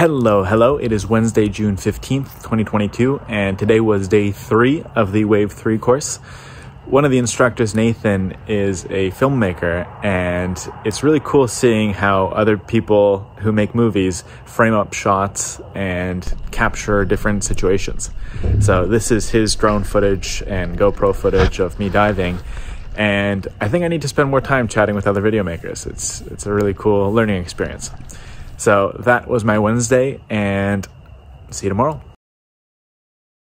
Hello. It is Wednesday, June 15th, 2022, and today was day 3 of the Wave 3 course. One of the instructors, Nathan, is a filmmaker, and it's really cool seeing how other people who make movies frame up shots and capture different situations. So this is his drone footage and GoPro footage of me diving, and I think I need to spend more time chatting with other video makers. It's a really cool learning experience. So that was my Wednesday, and see you tomorrow.